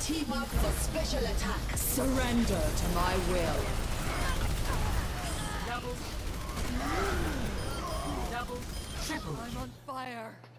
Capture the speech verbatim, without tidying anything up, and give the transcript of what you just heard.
Team up for special attack. Surrender to my will. Double. Double. Triple. I'm on fire.